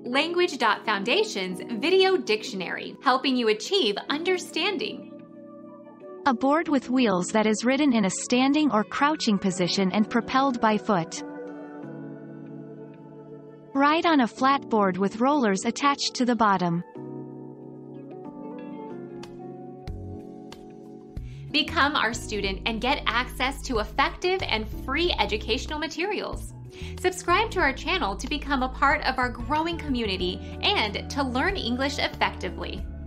Language.Foundation's Video Dictionary, helping you achieve understanding. A board with wheels that is ridden in a standing or crouching position and propelled by foot. Ride on a flat board with rollers attached to the bottom. Become our student and get access to effective and free educational materials. Subscribe to our channel to become a part of our growing community and to learn English effectively.